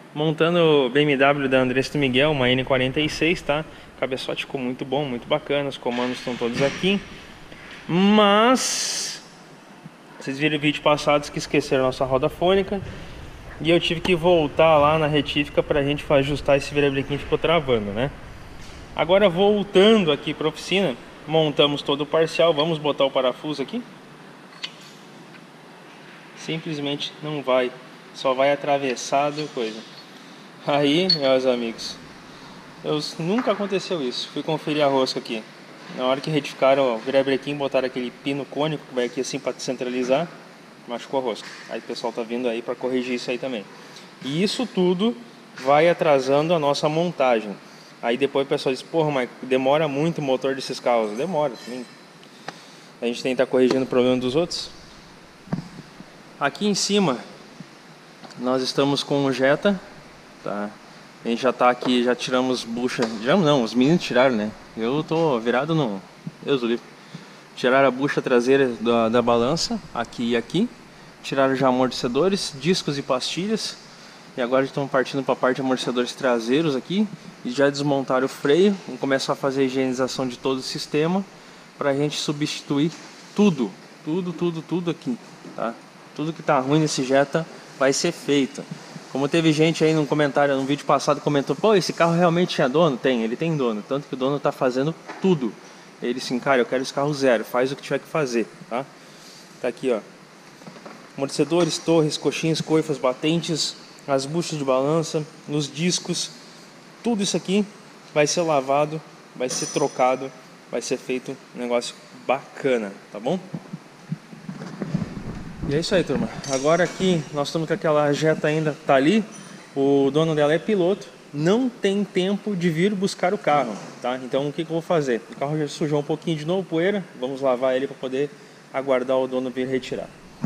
Montando o BMW da Andressa Miguel, uma N46, tá? O cabeçote ficou muito bom, muito bacana, os comandos estão todos aqui. Mas vocês viram o vídeo passado que esqueceram a nossa roda fônica e eu tive que voltar lá na retífica pra gente ajustar esse virabrequim que ficou travando, né? Agora voltando aqui pra oficina, montamos todo o parcial, vamos botar o parafuso aqui. Simplesmente não vai, só vai atravessado coisa. Aí, meus amigos, nunca aconteceu isso. Fui conferir a rosca aqui. Na hora que retificaram o virabrequim, botaram aquele pino cônico que vai aqui assim para centralizar, machucou a rosca. Aí o pessoal tá vindo aí para corrigir isso aí também. E isso tudo vai atrasando a nossa montagem. Aí depois o pessoal diz: porra, mas demora muito o motor desses carros. Demora também. A gente tem que estar corrigindo o problema dos outros. Aqui em cima nós estamos com o Jetta, tá? A gente já tá aqui, já tiramos bucha. Já não, os meninos tiraram, né? Eu tô virado no... Deus do livro. Tiraram a bucha traseira da balança, aqui e aqui. Tiraram já amortecedores, discos e pastilhas. E agora estamos partindo para a parte de amortecedores traseiros aqui. E já desmontaram o freio. Vamos começar a fazer a higienização de todo o sistema, para a gente substituir tudo. Tudo aqui, tá? Tudo que tá ruim nesse Jetta vai ser feito. Como teve gente aí no comentário, no vídeo passado, comentou: pô, esse carro realmente tinha dono? Tem, ele tem dono. Tanto que o dono tá fazendo tudo. Ele disse: cara, eu quero esse carro zero, faz o que tiver que fazer, tá? Tá aqui, ó. Amortecedores, torres, coxinhas, coifas, batentes, as buchas de balança, nos discos. Tudo isso aqui vai ser lavado, vai ser trocado, vai ser feito um negócio bacana, tá bom? E é isso aí, turma. Agora aqui nós estamos com aquela Jetta ainda, tá ali. O dono dela é piloto, não tem tempo de vir buscar o carro, tá? Então o que eu vou fazer? O carro já sujou um pouquinho de novo, poeira. Vamos lavar ele para poder aguardar o dono vir retirar.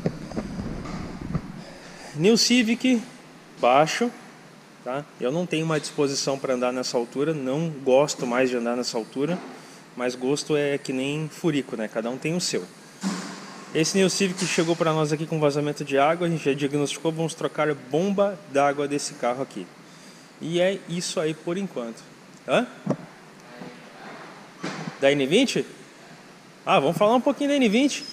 New Civic baixo, tá? Eu não tenho uma disposição para andar nessa altura, não gosto mais de andar nessa altura, mas gosto é que nem furico, né? Cada um tem o seu. Esse New Civic chegou para nós aqui com vazamento de água, a gente já diagnosticou, vamos trocar bomba d'água desse carro aqui. E é isso aí por enquanto. Hã? Da N20? Ah, vamos falar um pouquinho da N20.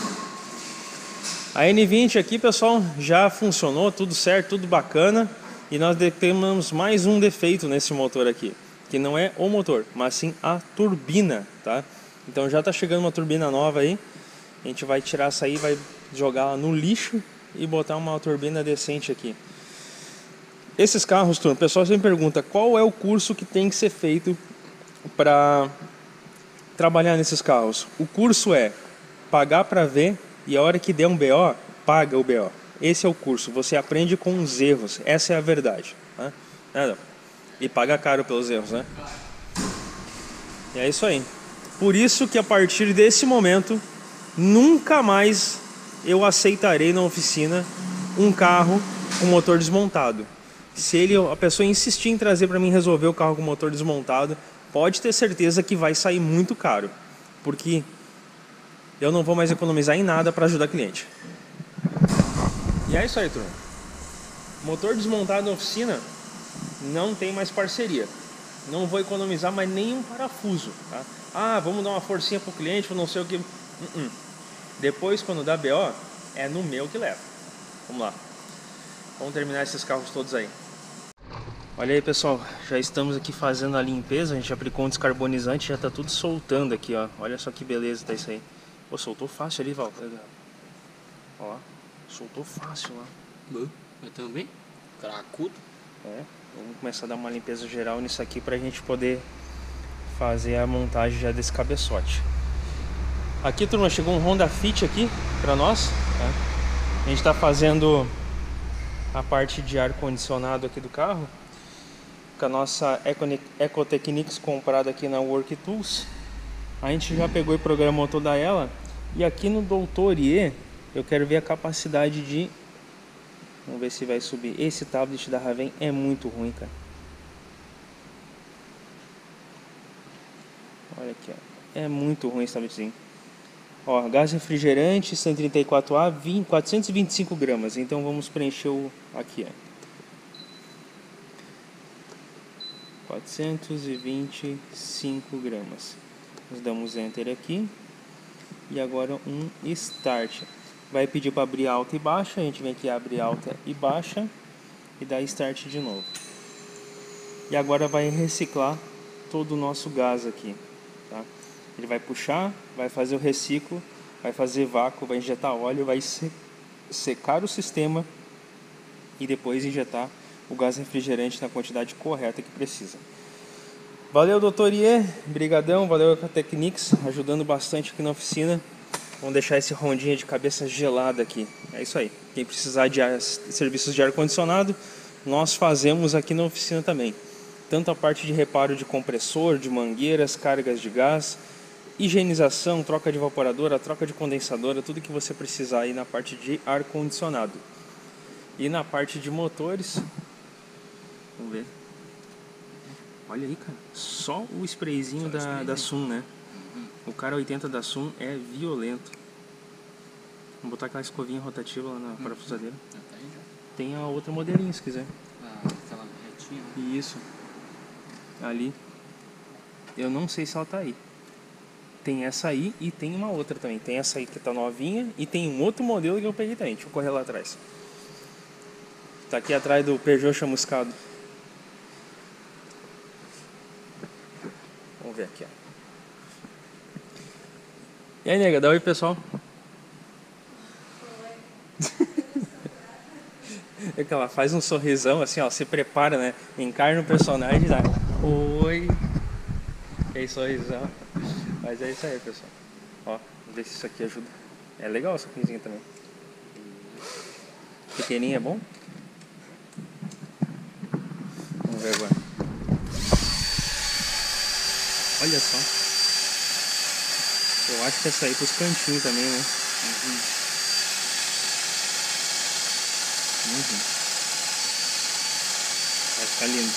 A N20 aqui, pessoal, já funcionou, tudo certo, tudo bacana. E nós temos mais um defeito nesse motor aqui, que não é o motor, mas sim a turbina, tá? Então já está chegando uma turbina nova aí. A gente vai tirar essa aí, vai jogar ela no lixo e botar uma turbina decente aqui. Esses carros, turma, o pessoal sempre pergunta qual é o curso que tem que ser feito para trabalhar nesses carros. O curso é pagar para ver e a hora que der um BO, paga o BO. Esse é o curso, você aprende com os erros, essa é a verdade, tá? E paga caro pelos erros, né? E é isso aí. Por isso que a partir desse momento nunca mais eu aceitarei na oficina um carro com motor desmontado. Se a pessoa insistir em trazer para mim resolver o carro com motor desmontado, pode ter certeza que vai sair muito caro, porque eu não vou mais economizar em nada para ajudar cliente. E é isso aí, turma. Motor desmontado na oficina não tem mais parceria. Não vou economizar mais nenhum parafuso, tá? Ah, vamos dar uma forcinha pro cliente, não sei o que. Depois, quando dá BO, é no meu que leva. Vamos lá. Vamos terminar esses carros todos aí. Olha aí, pessoal. Já estamos aqui fazendo a limpeza. A gente aplicou um descarbonizante. Já tá tudo soltando aqui, ó. Olha só que beleza tá isso aí. Pô, soltou fácil ali, Val. Ó, soltou fácil lá. Mas também? Cracudo. É. Vamos começar a dar uma limpeza geral nisso aqui pra gente poder fazer a montagem já desse cabeçote. Aqui, turma, chegou um Honda Fit aqui pra nós, tá? A gente tá fazendo a parte de ar-condicionado aqui do carro com a nossa Ecotechnics comprada aqui na Work Tools. A gente já pegou e programou toda ela. E aqui no Doutor IE eu quero ver a capacidade de... Vamos ver se vai subir. Esse tablet da Raven é muito ruim, cara. Olha aqui, ó. É muito ruim esse tabletzinho. Ó, gás refrigerante 134A, 425 gramas. Então vamos preencher o aqui, ó. 425 gramas. Nós damos Enter aqui. E agora um Start. Vai pedir para abrir alta e baixa. A gente vem aqui, abre alta e baixa. E dá Start de novo. E agora vai reciclar todo o nosso gás aqui. Tá? Ele vai puxar, vai fazer o reciclo, vai fazer vácuo, vai injetar óleo, vai secar o sistema. E depois injetar o gás refrigerante na quantidade correta que precisa. Valeu, Dr. Iê, brigadão, valeu a Technics, ajudando bastante aqui na oficina. Vamos deixar esse rondinha de cabeça gelada aqui. É isso aí. Quem precisar de serviços de ar-condicionado, nós fazemos aqui na oficina também. Tanto a parte de reparo de compressor, de mangueiras, cargas de gás, higienização, troca de evaporadora, troca de condensadora, tudo que você precisar aí na parte de ar-condicionado. E na parte de motores, vamos ver. Olha aí, cara, só o sprayzinho da Sun, né? O cara 80 da Sun é violento. Vamos botar aquela escovinha rotativa lá na parafusadeira. Tem a outra modelinha se quiser. Aquela retinha. Isso. Ali. Eu não sei se ela tá aí. Tem essa aí e tem uma outra também. Tem essa aí que tá novinha e tem um outro modelo que eu peguei também. Deixa eu correr lá atrás. Tá aqui atrás do Peugeot chamuscado. Vamos ver aqui, ó. E aí, nega, dá oi, pessoal. É que ela faz um sorrisão assim, ó, se prepara, né? Encarna o personagem e dá oi. E aí, sorrisão. Mas é isso aí, pessoal. Ó, vamos ver se isso aqui ajuda. É legal essa coisinha também. Pequenininha é bom? Vamos ver agora. Olha só. Eu acho que essa aí pros cantinhos também, né? Vai ficar lindo.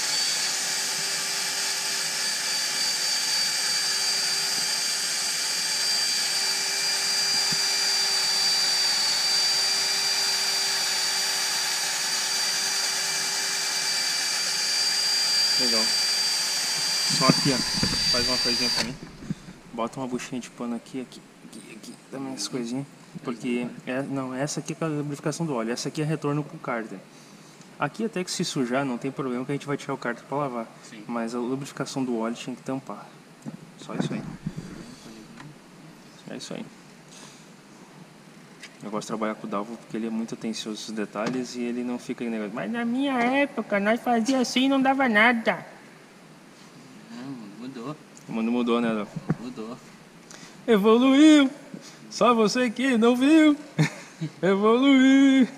Legal. Só aqui, ó. Faz uma coisinha pra mim. Bota uma buchinha de pano aqui, também essas coisinhas. Porque, não, essa aqui é a lubrificação do óleo. Essa aqui é retorno pro cárter. Aqui até que se sujar não tem problema que a gente vai tirar o cárter pra lavar. Sim. Mas a lubrificação do óleo tinha que tampar. Só isso aí. É isso aí. Eu gosto de trabalhar com o Dalvo porque ele é muito atencioso aos detalhes e ele não fica em negócio. Mas na minha época nós fazia assim e não dava nada. Mudou. O mundo mudou, né, Dalvo? Mudou. Evoluiu. Só você que não viu. Evoluiu.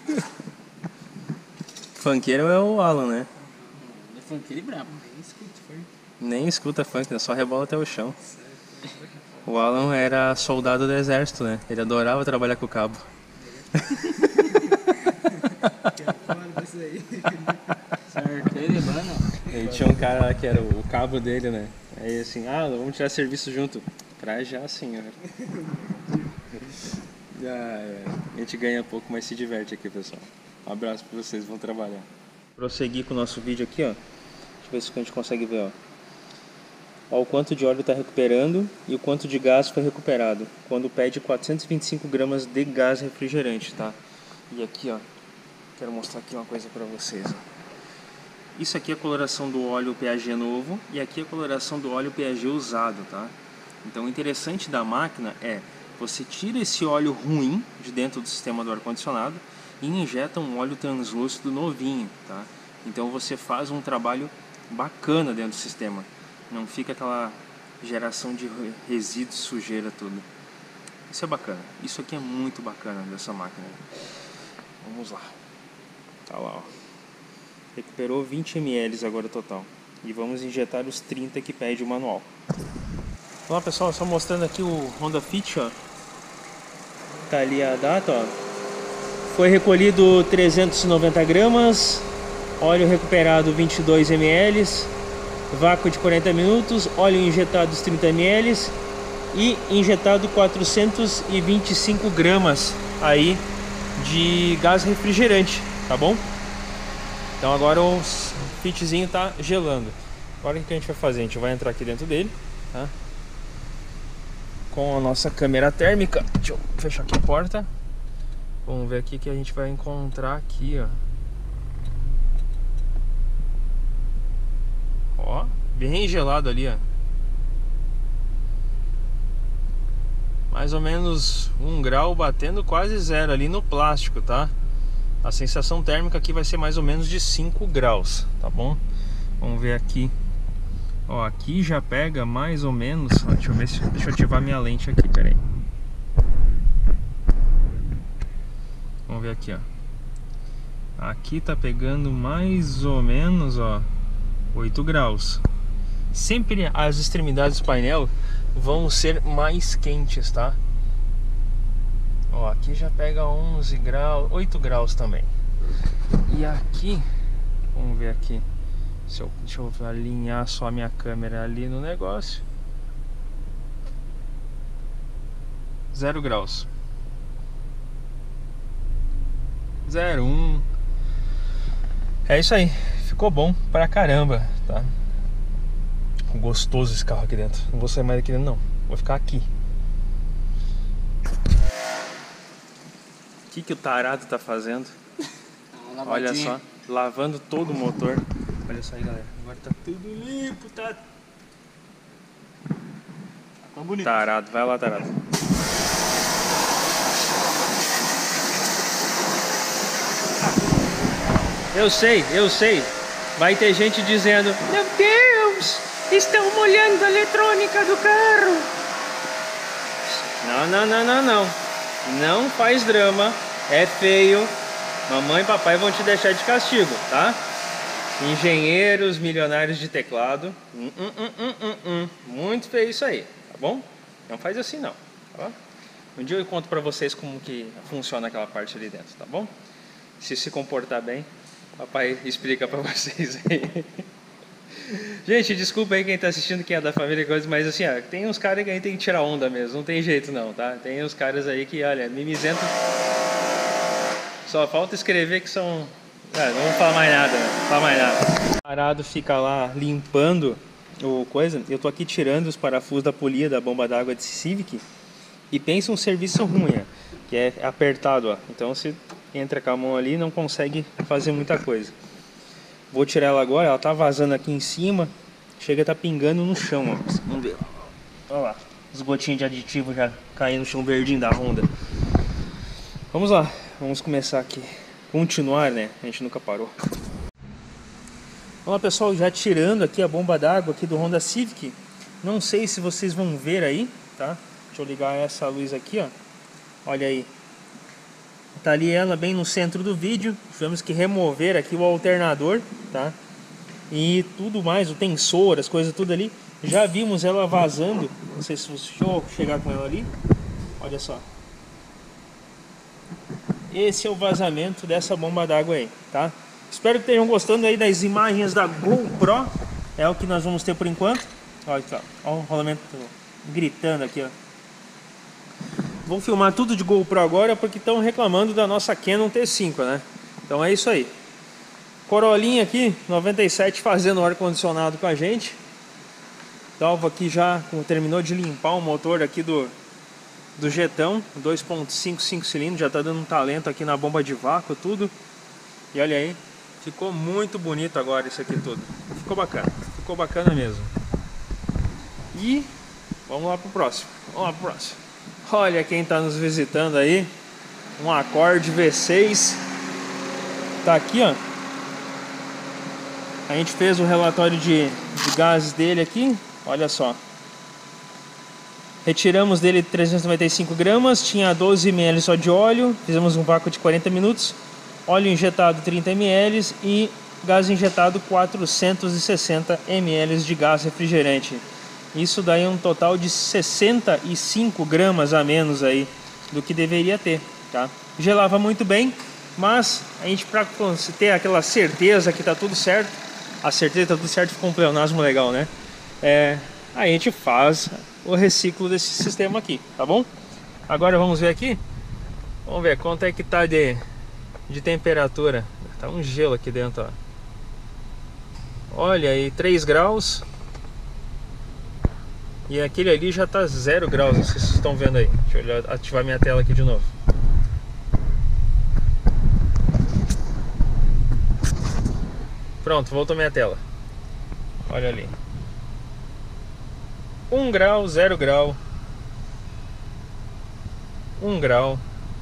Funkeiro é o Alan, né? É funkeiro e brabo. Nem escuta funk, né? Só rebola até o chão. O Alan era soldado do exército, né? Ele adorava trabalhar com o cabo. Certeiro e mano. E tinha um cara lá que era o cabo dele, né? Aí assim, vamos tirar serviço junto. Pra já, senhor. A gente ganha pouco, mas se diverte aqui, pessoal. Um abraço pra vocês, vão trabalhar. Prosseguir com o nosso vídeo aqui, ó. Deixa eu ver se a gente consegue ver, ó. Ó, o quanto de óleo está recuperando e o quanto de gás foi recuperado quando pede 425 gramas de gás refrigerante, tá? E aqui, ó, quero mostrar aqui uma coisa para vocês, ó. Isso aqui é a coloração do óleo PAG novo e aqui é a coloração do óleo PAG usado, tá? Então o interessante da máquina é você tira esse óleo ruim de dentro do sistema do ar-condicionado e injeta um óleo translúcido novinho, tá? Então você faz um trabalho bacana dentro do sistema. Não fica aquela geração de resíduos, sujeira, tudo. Isso é bacana. Isso aqui é muito bacana dessa máquina. Vamos lá. Tá lá, ó. Recuperou 20 ml agora total. E vamos injetar os 30 que pede o manual. Olá, pessoal. Só mostrando aqui o Honda Fit, ó. Tá ali a data, ó. Foi recolhido 390 gramas. Óleo recuperado 22 ml. Vácuo de 40 minutos, óleo injetado 30 ml e injetado 425 gramas aí de gás refrigerante, tá bom? Então agora o fitzinho tá gelando. Agora o que a gente vai fazer? A gente vai entrar aqui dentro dele, tá? Com a nossa câmera térmica. Deixa eu fechar aqui a porta. Vamos ver aqui o que a gente vai encontrar aqui, ó. Ó, bem gelado ali, ó. Mais ou menos 1 grau, batendo quase 0 ali no plástico, tá? A sensação térmica aqui vai ser mais ou menos de 5 graus, tá bom? Vamos ver aqui. Ó, aqui já pega mais ou menos, ó, deixa eu ver se, deixa eu ativar minha lente aqui, peraí. Vamos ver aqui, ó. Aqui tá pegando mais ou menos, ó, 8 graus. Sempre as extremidades do painel vão ser mais quentes, tá? Ó, aqui já pega 11 graus, 8 graus também. E aqui, vamos ver aqui. Deixa eu alinhar só a minha câmera ali no negócio. 0 graus. 0, 1. É isso aí. Ficou bom pra caramba, tá? Gostoso esse carro aqui dentro. Não vou sair mais daqui dentro, não. Vou ficar aqui. O que o tarado tá fazendo? Olha só, lavando todo o motor. Olha só aí, galera. Agora tá tudo limpo, tá bonito. Tarado, vai lá, tarado. Eu sei. Vai ter gente dizendo: meu Deus, estão molhando a eletrônica do carro. Não. Não faz drama, é feio. Mamãe e papai vão te deixar de castigo, tá? Engenheiros milionários de teclado. Muito feio isso aí, tá bom? Não faz assim não, tá bom? Um dia eu conto pra vocês como que funciona aquela parte ali dentro, tá bom? Se comportar bem, papai explica pra vocês aí. Gente, desculpa aí quem tá assistindo, quem é da família, mas assim, ó, tem uns caras que aí tem que tirar onda mesmo, não tem jeito não, tá? Tem uns caras aí que, olha, mimizento. Só falta escrever que são... não vou falar mais nada, O parado fica lá limpando o coisa. Eu tô aqui tirando os parafusos da polia da bomba d'água de Civic. E pensa um serviço ruim, ó, que é apertado, ó. Então se entra com a mão ali, não consegue fazer muita coisa. Vou tirar ela agora, ela tá vazando aqui em cima. Chega a tá pingando no chão, ó. Vamos ver. Olha lá, os gotinhos de aditivo já caindo no chão verdinho da Honda. Vamos lá, vamos começar aqui. Continuar, né? A gente nunca parou. Olá pessoal, já tirando aqui a bomba d'água aqui do Honda Civic. Não sei se vocês vão ver aí, tá? Deixa eu ligar essa luz aqui, ó. Olha aí. Tá ali ela bem no centro do vídeo. Tivemos que remover aqui o alternador, tá? E tudo mais, o tensor, as coisas tudo ali. Já vimos ela vazando. Não sei se deixa eu chegar com ela ali. Olha só. Esse é o vazamento dessa bomba d'água aí, tá? Espero que estejam gostando aí das imagens da GoPro. É o que nós vamos ter por enquanto. Olha aqui, ó. Olha o rolamento gritando aqui, ó. Vou filmar tudo de GoPro agora porque estão reclamando da nossa Canon T5, né? Então é isso aí. Corolinha aqui, 97, fazendo ar-condicionado com a gente. Dalva aqui já terminou de limpar o motor aqui do jetão, 2.5, 5 cilindros, já tá dando um talento aqui na bomba de vácuo, tudo. E olha aí, ficou muito bonito agora isso aqui tudo. Ficou bacana mesmo. E vamos lá pro próximo. Olha quem tá nos visitando aí. Um Accord V6. Tá aqui, ó. A gente fez o relatório de gases dele aqui. Olha só. Retiramos dele 395 gramas, tinha 12 ml só de óleo, fizemos um vácuo de 40 minutos, óleo injetado 30 ml e gás injetado 460 ml de gás refrigerante. Isso daí é um total de 65 gramas a menos aí do que deveria ter, tá? Gelava muito bem, mas a gente, para ter aquela certeza que tá tudo certo, a certeza que tá tudo certo ficou um pleonasmo legal, né? A gente faz o reciclo desse sistema aqui, tá bom? Agora vamos ver aqui. Vamos ver quanto é que tá de temperatura. Tá um gelo aqui dentro, ó. Olha aí, 3 graus. E aquele ali já tá 0 graus, não sei se vocês estão vendo aí. Deixa eu ativar minha tela aqui de novo. Pronto, voltou minha tela. Olha ali. 1 grau, 0 grau. 1 grau.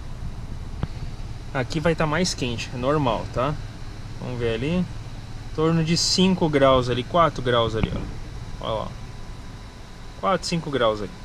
Aqui vai estar mais quente, é normal, tá? Vamos ver ali. Em torno de 5 graus ali, 4 graus ali, ó. Olha lá. 4, 5 graus ali.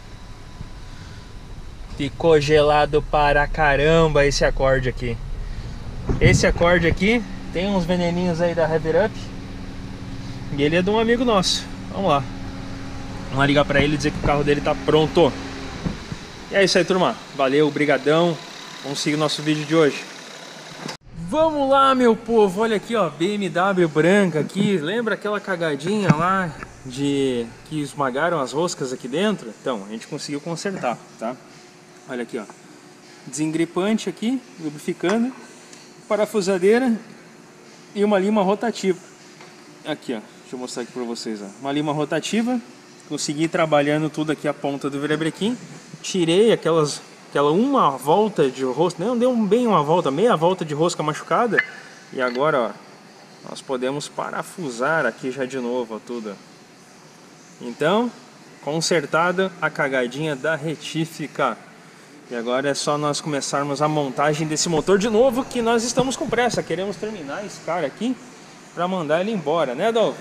Ficou gelado para caramba esse acorde aqui. Esse acorde aqui tem uns veneninhos aí da Rever Up. E ele é de um amigo nosso. Vamos lá. Vamos lá ligar pra ele e dizer que o carro dele tá pronto. E é isso aí, turma. Valeu, brigadão. Vamos seguir o nosso vídeo de hoje. Vamos lá, meu povo. Olha aqui, ó, BMW branca aqui. Lembra aquela cagadinha lá de que esmagaram as roscas aqui dentro? Então, a gente conseguiu consertar, tá? Olha aqui, ó. Desengripante aqui, lubrificando, parafusadeira e uma lima rotativa. Aqui, ó. Deixa eu mostrar aqui pra vocês, ó. Uma lima rotativa. Consegui ir trabalhando tudo aqui a ponta do virabrequim. Tirei aquela uma volta de rosca, não deu bem uma volta, meia volta de rosca machucada. E agora, ó, nós podemos parafusar aqui já de novo, ó, tudo. Então, consertada a cagadinha da retífica. E agora é só nós começarmos a montagem desse motor de novo, que nós estamos com pressa. Queremos terminar esse cara aqui para mandar ele embora, né, Dalvo?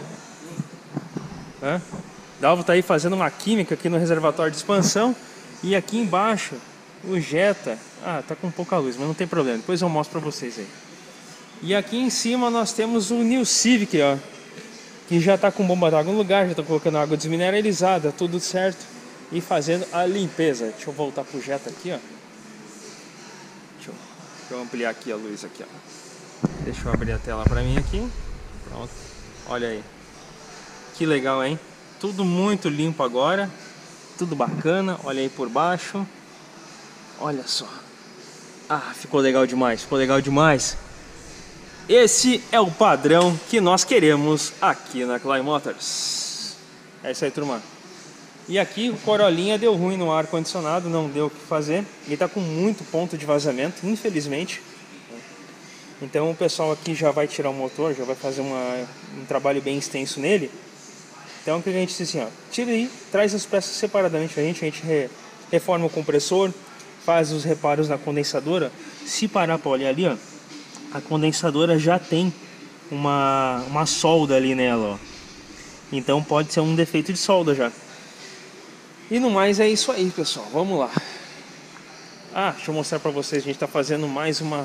Dalvo tá aí fazendo uma química aqui no reservatório de expansão. E aqui embaixo o Jetta, tá com pouca luz, mas não tem problema, depois eu mostro pra vocês aí. E aqui em cima nós temos o New Civic, ó, que já tá com bomba d'água no lugar, já tá colocando água desmineralizada, tudo certo, e fazendo a limpeza. Deixa eu voltar pro Jetta aqui, ó. Deixa eu ampliar aqui a luz aqui, ó. Deixa eu abrir a tela pra mim aqui. Pronto, olha aí. Que legal, hein? Tudo muito limpo agora, tudo bacana, olha aí por baixo. Olha só. Ficou legal demais, ficou legal demais. Esse é o padrão que nós queremos aqui na Klein Motors. É isso aí, turma. E aqui o Corolinha deu ruim no ar-condicionado, não deu o que fazer. Ele tá com muito ponto de vazamento, infelizmente. Então o pessoal aqui já vai tirar o motor, já vai fazer um trabalho bem extenso nele. Então o que a gente disse assim, ó, tira aí, traz as peças separadamente pra gente, reforma o compressor, faz os reparos na condensadora. Se parar para olhar ali, ó, a condensadora já tem uma solda ali nela, ó. Então pode ser um defeito de solda já. E no mais é isso aí, pessoal. Vamos lá. Deixa eu mostrar para vocês. A gente está fazendo mais uma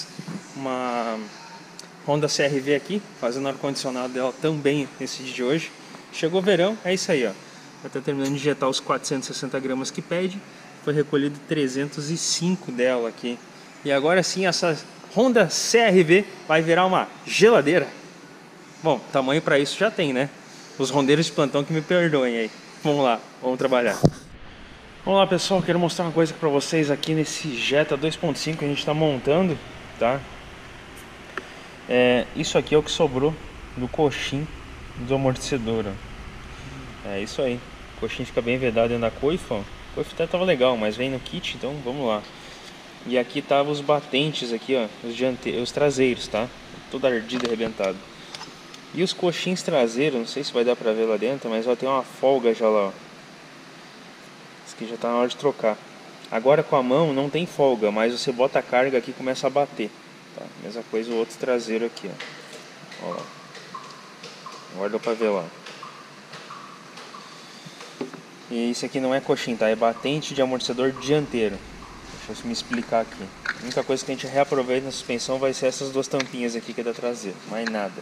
Honda CR-V aqui, fazendo ar-condicionado dela também nesse dia de hoje. Chegou o verão, é isso aí, ó. Já está terminando de injetar os 460 gramas que pede. Foi recolhido 305 dela aqui. E agora sim essa Honda CR-V vai virar uma geladeira. Bom, tamanho para isso já tem, né? Os rondeiros de plantão que me perdoem aí. Vamos lá, vamos trabalhar. Vamos lá, pessoal, quero mostrar uma coisa para vocês aqui nesse Jetta 2.5 que a gente está montando, tá? Isso aqui é o que sobrou do coxim do amortecedor, ó. É isso aí. O coxim fica bem vedado dentro da coifa, ó. A coifa até tava legal, mas vem no kit, então vamos lá. E aqui tava os batentes aqui, ó, os traseiros, tá? Todo ardido e arrebentado. E os coxins traseiros, não sei se vai dar pra ver lá dentro, mas ó, tem uma folga já lá, ó. Isso aqui já tá na hora de trocar. Agora com a mão não tem folga, mas você bota a carga aqui e começa a bater, tá? Mesma coisa o outro traseiro aqui, ó. Ó lá. Agora dá pra ver lá. E isso aqui não é coxim, tá? É batente de amortecedor dianteiro. Deixa eu me explicar aqui. A única coisa que a gente reaproveita na suspensão vai ser essas duas tampinhas aqui que é da traseira. Mais nada.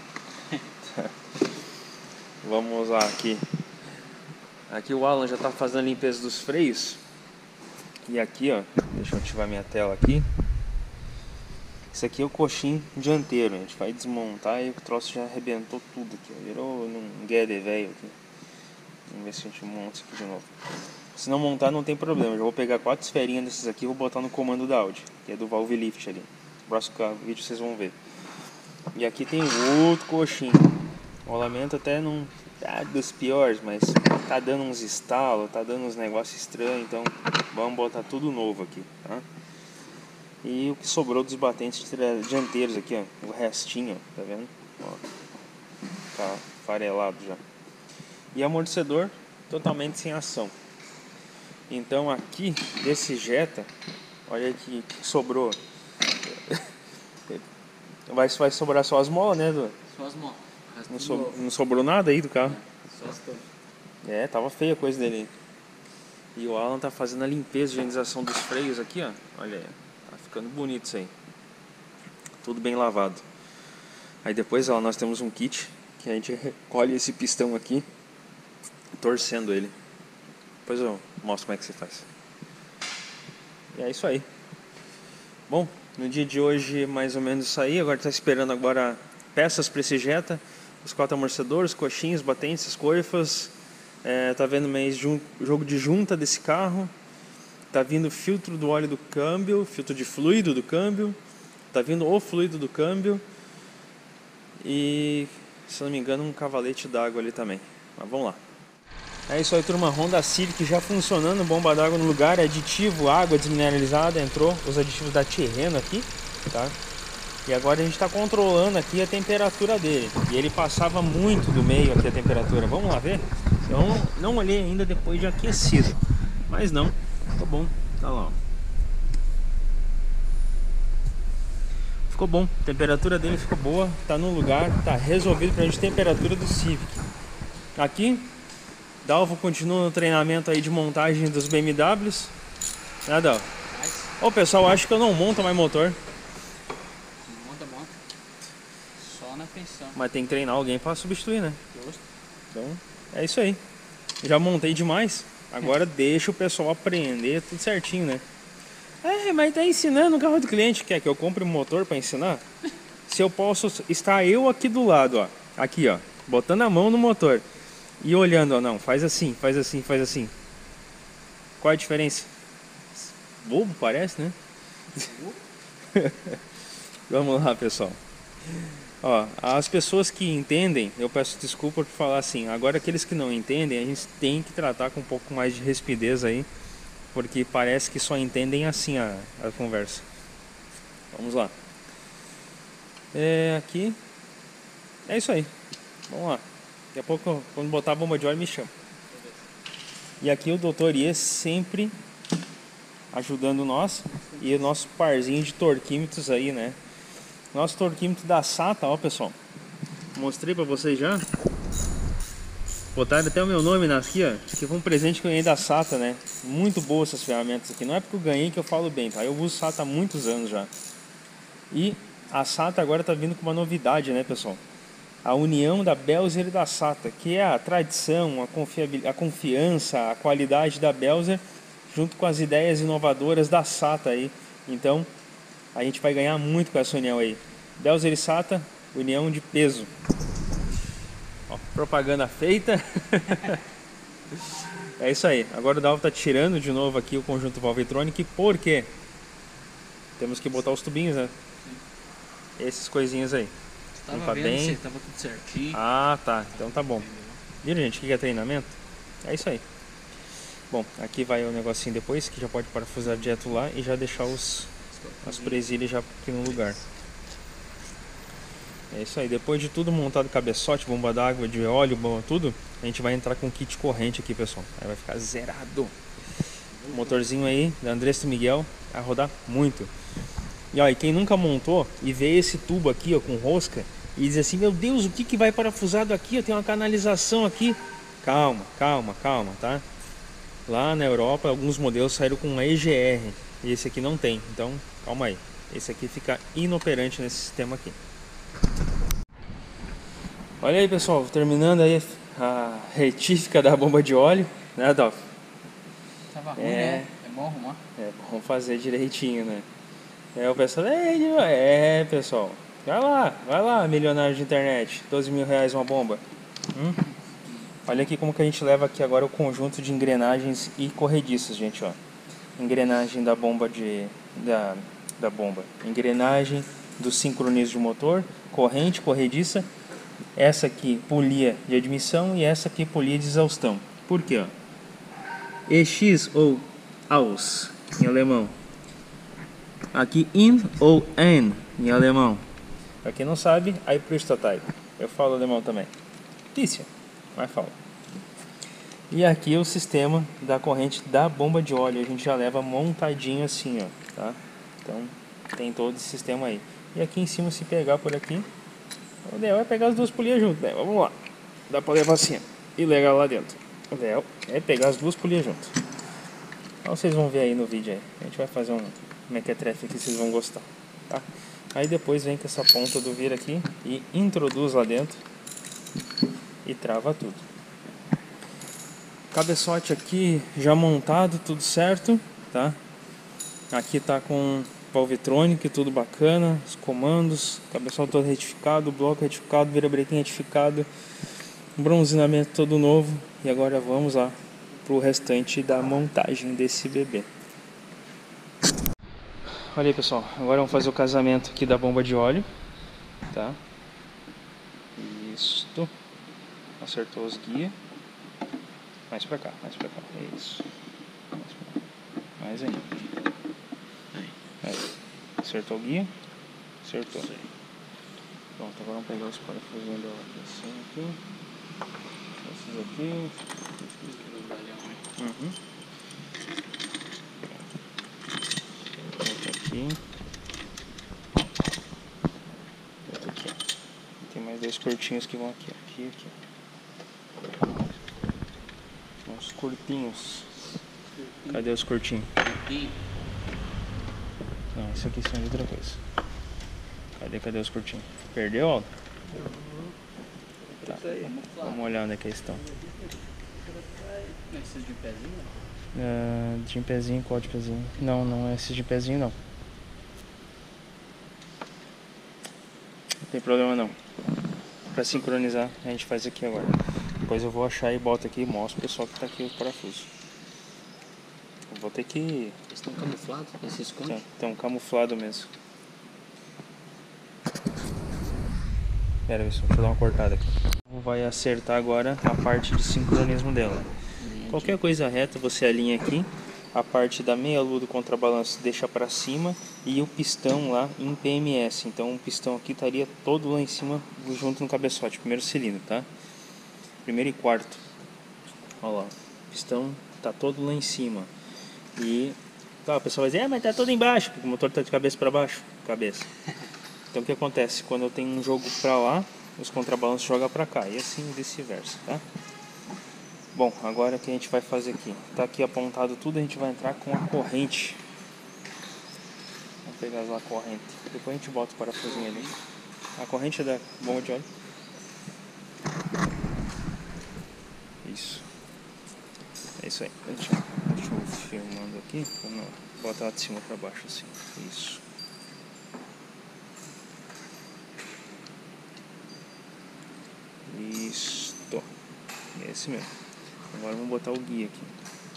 Vamos lá aqui. Aqui o Alan já tá fazendo a limpeza dos freios. E aqui, ó, deixa eu ativar minha tela aqui. Isso aqui é o coxim dianteiro. A gente vai desmontar e o troço já arrebentou tudo aqui, ó. Virou um guede velho aqui. Vamos ver se a gente monta isso aqui de novo. Se não montar não tem problema. Eu já vou pegar 4 esferinhas desses aqui e vou botar no comando da Audi, que é do Valve Lift ali. No próximo vídeo vocês vão ver. E aqui tem outro coxim. O rolamento até não é dos piores, mas tá dando uns estalos, tá dando uns negócios estranhos, então vamos botar tudo novo aqui, tá? E o que sobrou dos batentes dianteiros aqui, ó, o restinho, tá vendo? Ó, tá farelado já. E amortecedor totalmente sem ação. Então aqui desse Jetta, olha aqui que sobrou. Vai sobrar só as molas, né, Edu? Só as mãos. Não sobrou nada aí do carro. Só as torres. É, tava feia a coisa dele. E o Alan tá fazendo a limpeza e higienização dos freios aqui, ó. Olha aí, tá ficando bonito isso aí. Tudo bem lavado. Aí depois, ó, nós temos um kit que a gente recolhe esse pistão aqui, torcendo ele. Depois eu mostro como é que você faz. E é isso aí. Bom, no dia de hoje mais ou menos isso aí. Agora tá esperando agora peças para esse Jetta. Os 4 amortecedores, coxinhas, batentes, as coifas. Tá vendo mais jogo de junta desse carro. Tá vindo filtro do óleo do câmbio, filtro de fluido do câmbio. Tá vindo o fluido do câmbio. E, se não me engano, um cavalete d'água ali também. Mas vamos lá. É isso aí, turma. Honda Civic já funcionando, bomba d'água no lugar, aditivo, água desmineralizada, entrou os aditivos da Tirreno aqui, tá? E agora a gente está controlando aqui a temperatura dele. E ele passava muito do meio aqui a temperatura. Vamos lá ver? Eu não olhei ainda depois de aquecido. Mas não, ficou bom. Tá lá, ó. Ficou bom, a temperatura dele ficou boa, tá no lugar, tá resolvido pra gente temperatura do Civic. Aqui, Dalvo continua no treinamento aí de montagem dos BMWs. Né, Dalvo? O pessoal acha que eu não monto mais motor. Monta. Só na pensão. Mas tem que treinar alguém pra substituir, né? Justo. Então, é isso aí. Já montei demais, agora deixa o pessoal aprender tudo certinho, né? Mas tá ensinando o carro do cliente. Quer que eu compre um motor para ensinar? Se eu posso estar eu aqui do lado, ó. Aqui, ó. Botando a mão no motor. E olhando, ó. Não, faz assim, faz assim, faz assim. Qual a diferença? Bobo parece, né? Vamos lá, pessoal. Ó, as pessoas que entendem, eu peço desculpa por falar assim. Agora aqueles que não entendem, a gente tem que tratar com um pouco mais de rispidez aí. Porque parece que só entendem assim a conversa. Vamos lá. Aqui. É isso aí. Vamos lá. Daqui a pouco, quando botar a bomba de óleo, me chama. E aqui o Dr. Iê sempre ajudando nós. E o nosso parzinho de torquímetros aí, né? Nosso torquímetro da SATA, ó, pessoal. Mostrei pra vocês já. Botaram até o meu nome aqui, ó. Que foi um presente que eu ganhei da SATA, né? Muito boa essas ferramentas aqui. Não é porque eu ganhei que eu falo bem, tá? Eu uso SATA há muitos anos já. E a SATA agora tá vindo com uma novidade, né, pessoal? A união da Belzer e da SATA, que é a tradição, a confiança, a qualidade da Belzer, junto com as ideias inovadoras da SATA aí. Então, a gente vai ganhar muito com essa união aí. Belzer e SATA, união de peso. Ó, propaganda feita. É isso aí. Agora o Dalvo tá tirando de novo aqui o conjunto Valvetronic, porque temos que botar os tubinhos, né? Essas coisinhas aí. Tava Não tá vendo bem. se tava tudo certinho. Ah, tá. Então tá bom. Viram, gente? O que é treinamento? É isso aí. Bom, aqui vai o negocinho depois, que já pode parafusar direto lá e já deixar as presilhas já aqui no lugar. É isso aí, depois de tudo montado, cabeçote, bomba d'água, de óleo, bomba, tudo, a gente vai entrar com kit corrente aqui, pessoal. Aí vai ficar zerado. O motorzinho aí, da Andressa Miguel, vai rodar muito. E ó, e quem nunca montou e vê esse tubo aqui, ó, com rosca, e diz assim, meu Deus, o que vai parafusado aqui? Ó, tem uma canalização aqui. Calma, tá? Lá na Europa, alguns modelos saíram com EGR, e esse aqui não tem, então calma aí. Esse aqui fica inoperante nesse sistema aqui. Olha aí, pessoal, terminando aí a retífica da bomba de óleo, né, Dalf? Tava ruim, né? É bom arrumar. É bom fazer direitinho, né? O pessoal, pessoal, vai lá, milionário de internet, 12 mil reais uma bomba. Olha aqui como que a gente leva aqui agora o conjunto de engrenagens e corrediças, gente, ó. Engrenagem da bomba da bomba, engrenagem do sincronismo de motor, corrente, corrediça, essa aqui polia de admissão e essa aqui polia de exaustão. Por quê? Ó? EX ou AUS em alemão. Aqui IN ou EN em alemão. Pra quem não sabe, Einprichterteil. Eu falo alemão também. Difícil, mas falo. E aqui o sistema da corrente da bomba de óleo. A gente já leva montadinho assim, ó, tá? Então tem todo esse sistema aí. E aqui em cima, se pegar por aqui, o ideal é pegar as duas polias junto, né? Vamos lá. Dá pra levar assim, ó, e levar lá dentro. O ideal é pegar as duas polias junto. Então vocês vão ver aí no vídeo aí. A gente vai fazer um mequetrefe que vocês vão gostar, tá? Aí depois vem com essa ponta do vira aqui e introduz lá dentro e trava tudo. Cabeçote aqui já montado, tudo certo, tá? Aqui tá com Valvetronic, tudo bacana, os comandos, cabeçote todo retificado, bloco retificado, virabrequim retificado, bronzeamento todo novo. E agora vamos lá pro restante da montagem desse bebê. Olha aí, pessoal, agora vamos fazer o casamento aqui da bomba de óleo, tá? Isto. Acertou os guias. Mais pra cá, isso. Mais ainda. Aí. Acertou o guia? Acertou. Pronto, agora vamos pegar os parafusinhos dela aqui. Esses aqui. Outro aqui. Outro aqui. Tem mais dois curtinhos que vão aqui. Aqui. Uns curtinhos. Cadê os curtinhos? Não, isso aqui são de outra coisa. Cadê os curtinhos? Perdeu, Aldo? Tá. Vamos olhar onde é que eles estão. Esses de pezinho? De pezinho, qual de pezinho? Não é esses de pezinho não. Não tem problema não. Pra sincronizar a gente faz aqui agora. Depois eu vou achar e boto aqui e mostro pro pessoal que tá aqui os parafusos. Eu vou ter que... Eles estão camuflados? Eles se escondem? Estão camuflados mesmo. Pera aí, deixa eu dar uma cortada aqui. Vai acertar agora a parte de sincronismo dela. Qualquer coisa reta você alinha aqui. A parte da meia lua do contrabalanço deixa para cima e o pistão lá em PMS. Então o pistão aqui estaria todo lá em cima junto no cabeçote, primeiro cilindro, tá? Primeiro e quarto. Olha lá, o pistão tá todo lá em cima. E tá, o pessoal vai dizer, mas tá todo embaixo, porque o motor tá de cabeça para baixo. Cabeça. Então o que acontece? Quando eu tenho um jogo para lá, os contrabalanços jogam para cá. E assim vice-versa, tá? Bom, agora o que a gente vai fazer aqui? Tá aqui apontado tudo, a gente vai entrar com a corrente. Vamos pegar lá a corrente. Depois a gente bota o parafusinho ali. A corrente é da bomba de óleo. Isso. É isso aí. Deixa eu filmando aqui. Bota ela de cima para baixo assim. Isso. Isto. É esse mesmo. Agora vamos botar o guia aqui.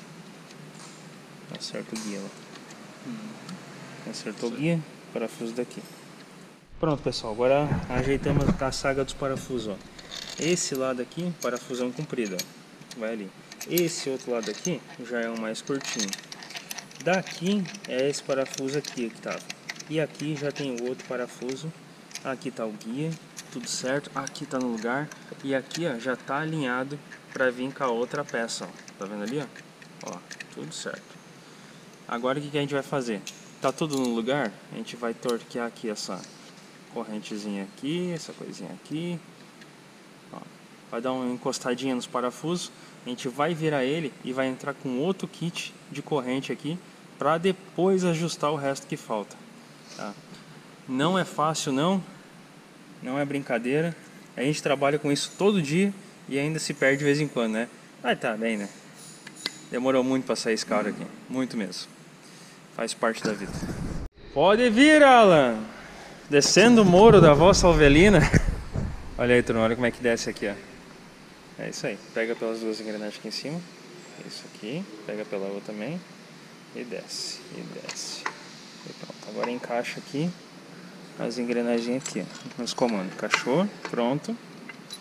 Acerta o guia lá. Acertou o guia, parafuso daqui. Pronto, pessoal, agora ajeitamos a saga dos parafusos, ó. Esse lado aqui, parafusão comprido, ó. Vai ali. Esse outro lado aqui já é um mais curtinho. Daqui é esse parafuso aqui que tava. E aqui já tem o outro parafuso. Aqui tá o guia, tudo certo. Aqui tá no lugar. E aqui, ó, já tá alinhado para vir com a outra peça, ó. Tá vendo ali, ó? Ó, tudo certo. Agora o que a gente vai fazer? Tá tudo no lugar? A gente vai torquear aqui essa correntezinha aqui, essa coisinha aqui. Ó, vai dar uma encostadinha nos parafusos. A gente vai virar ele e vai entrar com outro kit de corrente aqui para depois ajustar o resto que falta. Tá? Não é fácil não é brincadeira. A gente trabalha com isso todo dia e ainda se perde de vez em quando, né? Mas tá bem, né? Demorou muito para sair esse carro aqui, muito mesmo. Faz parte da vida. Pode vir, Alan! Descendo o muro da vossa Alvelina. Olha aí, turma, olha como é que desce aqui, ó. É isso aí, pega pelas duas engrenagens aqui em cima. Isso aqui, pega pela outra também. E desce, e desce. E pronto, agora encaixa aqui as engrenagens aqui, ó, nos comandos. Encaixou, pronto.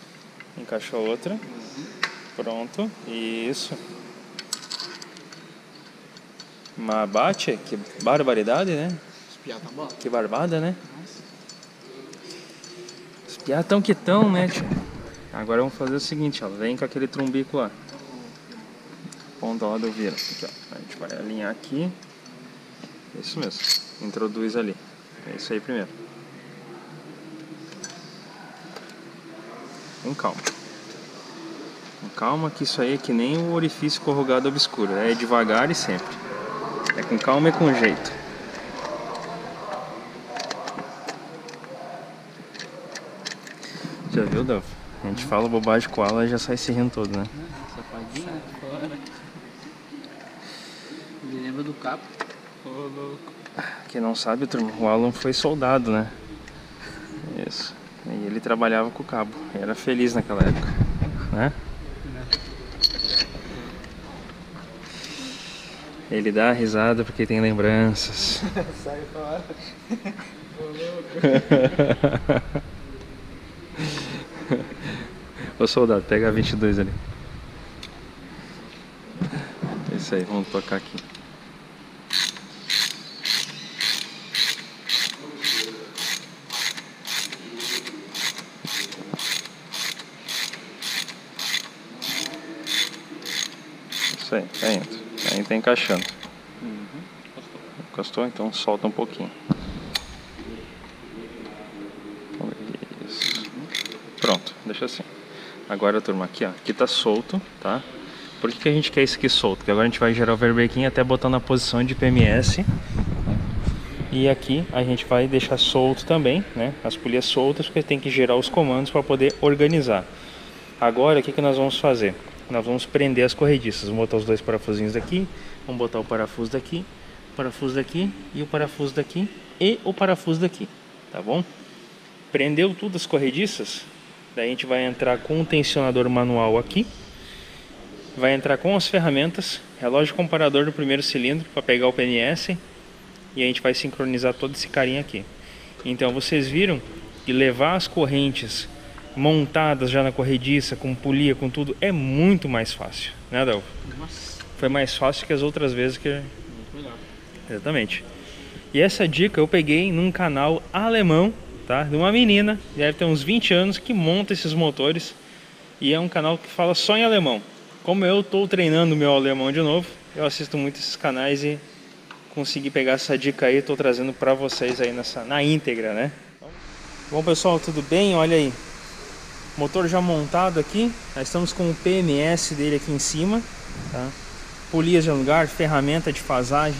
Encaixa a outra. Pronto. Isso. Mas bate, que barbaridade, né? Os piá tá bom. Que barbada, né? Os piá tão que tão, né, tio? Agora vamos fazer o seguinte, ó. Vem com aquele trumbico lá. Ponta lá do vira. Aqui, ó. A gente vai alinhar aqui. Isso mesmo. Introduz ali. É isso aí primeiro. Com calma. Com calma, que isso aí é que nem o orifício corrugado obscuro. É devagar e sempre. É com calma e com jeito. Já viu, Delphi? A gente fala bobagem com ela e já sai se rindo todo, né? Safadinho, né? Fora. Me lembra do Capo. Ô, louco. Quem não sabe, turma, o Alan foi soldado, né? Isso. E ele trabalhava com o cabo. E era feliz naquela época, né? Ele dá risada porque tem lembranças. Sai fora. Ô, louco. Ô soldado, pega a 22 ali. É isso aí, vamos tocar aqui. Isso aí, tá indo. Aí tá encaixando. Encostou, então solta um pouquinho. Isso. Pronto, deixa assim. Agora, turma, aqui, ó. Aqui tá solto, tá? Por que a gente quer isso aqui solto? Porque agora a gente vai gerar o verbequinho até botar na posição de PMS. E aqui a gente vai deixar solto também, né? As polias soltas, porque tem que gerar os comandos para poder organizar. Agora, o que nós vamos fazer? Nós vamos prender as corrediças. Vamos botar os dois parafusinhos daqui. Vamos botar o parafuso daqui, o parafuso daqui e o parafuso daqui e o parafuso daqui, tá bom? Prendeu tudo as corrediças? Daí a gente vai entrar com o tensionador manual aqui. Vai entrar com as ferramentas, relógio comparador do primeiro cilindro para pegar o PNS. E a gente vai sincronizar todo esse carinha aqui. Então vocês viram que levar as correntes montadas já na corrediça, com polia, com tudo, é muito mais fácil, né, Adel? Nossa. Foi mais fácil que as outras vezes que... Muito melhor. Exatamente. E essa dica eu peguei num canal alemão, tá? De uma menina, deve ter uns 20 anos, que monta esses motores. E é um canal que fala só em alemão. Como eu estou treinando meu alemão de novo, eu assisto muito esses canais e consegui pegar essa dica aí, estou trazendo para vocês aí na íntegra, né? Bom, pessoal, tudo bem? Olha aí, motor já montado aqui, nós estamos com o PMS dele aqui em cima, tá? Polias de lugar, ferramenta de fasagem,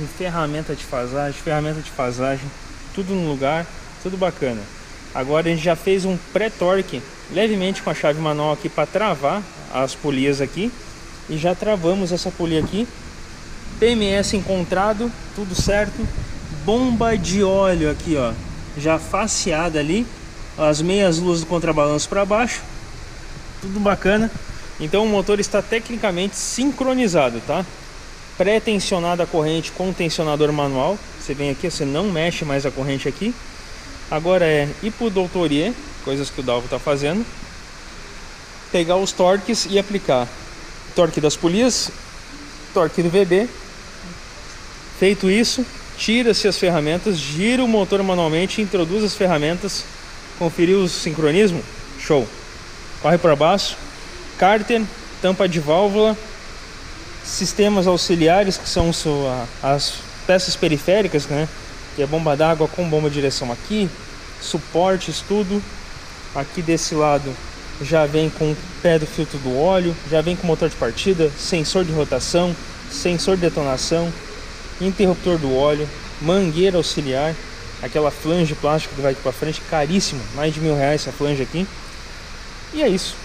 tudo no lugar, tudo bacana. Agora a gente já fez um pré-torque levemente com a chave manual aqui para travar as polias aqui, e já travamos essa polia aqui. PMS encontrado, tudo certo. Bomba de óleo aqui, ó, já faceada ali, as meias luzes do contrabalanço para baixo, tudo bacana. Então o motor está tecnicamente sincronizado, tá? Pré-tensionada a corrente com o tensionador manual. Você vem aqui, você não mexe mais a corrente aqui. Agora é ir pro Doutorier, coisas que o Dalvo está fazendo, pegar os torques e aplicar torque das polias, torque do VB. Feito isso, tira-se as ferramentas, gira o motor manualmente, introduz as ferramentas. Conferiu o sincronismo? Show! Corre para baixo, cárter, tampa de válvula, sistemas auxiliares, que são as peças periféricas, né? Que é bomba d'água com bomba de direção aqui, suportes, tudo. Aqui desse lado já vem com o pé do filtro do óleo, já vem com motor de partida, sensor de rotação, sensor de detonação, interruptor do óleo, mangueira auxiliar, aquela flange plástica que vai aqui para frente, caríssimo, mais de R$1.000 essa flange aqui. E é isso.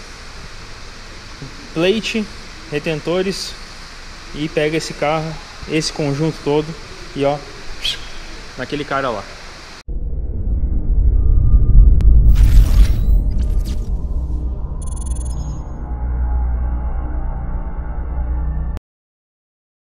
Plate, retentores, e pega esse carro, esse conjunto todo e ó, naquele cara lá.